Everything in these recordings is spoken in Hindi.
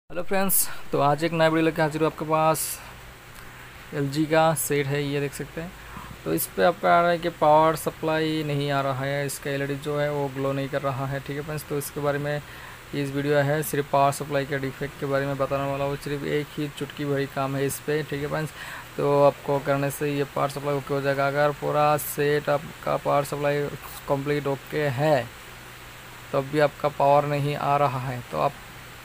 हेलो फ्रेंड्स, तो आज एक नया वीडियो लेकर हाजिर हूँ आपके पास। एलजी का सेट है, ये देख सकते हैं। तो इस पे आपका आ रहा है कि पावर सप्लाई नहीं आ रहा है, इसका एलईडी जो है वो ग्लो नहीं कर रहा है। ठीक है फ्रेंड्स, तो इसके बारे में इस वीडियो है सिर्फ पावर सप्लाई के डिफेक्ट के बारे में बताने वाला हूँ। सिर्फ एक ही चुटकी भरी काम है इस पर। ठीक है फ्रेंड्स, तो आपको करने से ये पावर सप्लाई ओके हो जाएगा। अगर पूरा सेट आपका पावर सप्लाई कंप्लीट ओके है तो भी आपका पावर नहीं आ रहा है तो आप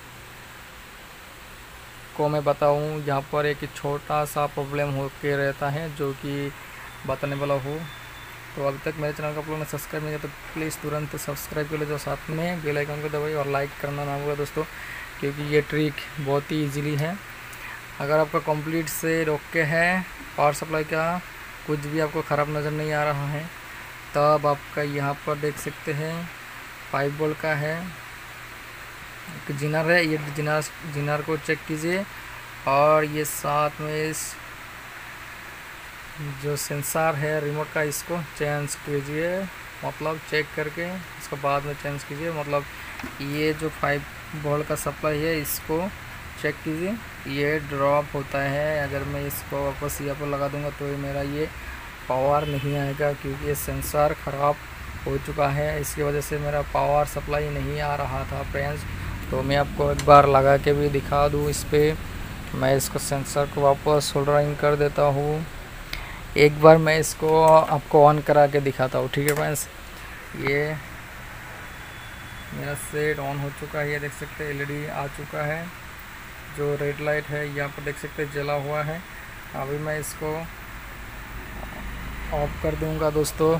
को मैं बताऊं, यहाँ पर एक छोटा सा प्रॉब्लम हो के रहता है जो कि बताने वाला हूँ। तो अभी तक मेरे चैनल को आप लोगों ने सब्सक्राइब नहीं किया तो प्लीज़ तुरंत सब्सक्राइब कर लीजिए, साथ में बेल आइकन को दबाइए और लाइक करना ना भूलिए दोस्तों, क्योंकि ये ट्रिक बहुत ही ईजीली है। अगर आपका कंप्लीट से ओके है, पावर सप्लाई का कुछ भी आपको ख़राब नज़र नहीं आ रहा है, तब आपका यहाँ पर देख सकते हैं 5 वोल्ट का है, एक जिनर है। ये जिनर को चेक कीजिए और ये साथ में इस जो सेंसर है रिमोट का, इसको चेंज कीजिए, मतलब चेक करके इसको बाद में चेंज कीजिए। मतलब ये जो 5 वोल्ट का सप्लाई है इसको चेक कीजिए, ये ड्रॉप होता है। अगर मैं इसको वापस यहाँ पर लगा दूंगा तो मेरा ये पावर नहीं आएगा, क्योंकि ये सेंसर ख़राब हो चुका है। इसकी वजह से मेरा पावर सप्लाई नहीं आ रहा था फ्रेंड्स। तो मैं आपको एक बार लगा के भी दिखा दूँ इस पर। मैं इसको सेंसर को वापस सोल्डरिंग कर देता हूँ। एक बार मैं इसको आपको ऑन करा के दिखाता हूँ। ठीक है फ्रेंड्स, ये मेरा सेट ऑन हो चुका है। ये देख सकते हैं एलईडी आ चुका है, जो रेड लाइट है यहाँ पर देख सकते हैं जला हुआ है। अभी मैं इसको ऑफ कर दूँगा दोस्तों।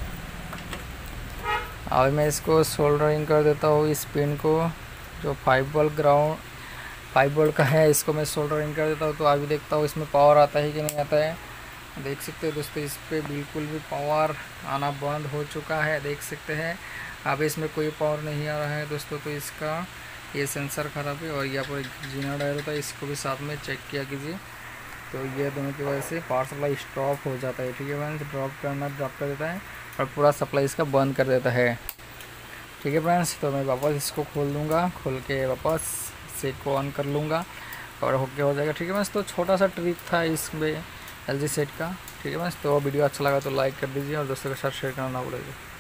अभी मैं इसको सोल्डरिंग कर देता हूँ इस पिन को, जो 5 वोल्ट का है, इसको मैं सोल्डरिंग कर देता हूँ। तो अभी देखता हूँ इसमें पावर आता है कि नहीं आता है। देख सकते हैं दोस्तों, इस पर बिल्कुल भी पावर आना बंद हो चुका है, देख सकते हैं। अब इसमें कोई पावर नहीं आ रहा है दोस्तों। तो इसका ये सेंसर ख़राब है और यहाँ पर एक जीना डायल होता है, इसको भी साथ में चेक किया कीजिए। तो ये दोनों की वजह से पावर सप्लाई स्टॉप हो जाता है। ठीक है फ्रेंड्स, ड्रॉप कर देता है और पूरा सप्लाई इसका बंद कर देता है। ठीक है फ्रेंड्स, तो मैं वापस इसको खोल दूँगा, खोल के वापस सेट को ऑन कर लूँगा और होके हो जाएगा। ठीक है फ्रेंड्स, तो छोटा सा ट्रिक था इसमें एलजी सेट का। ठीक है फ्रेंड्स, तो वीडियो अच्छा लगा तो लाइक कर दीजिए और दोस्तों के साथ शेयर करना ना भूलिएगा।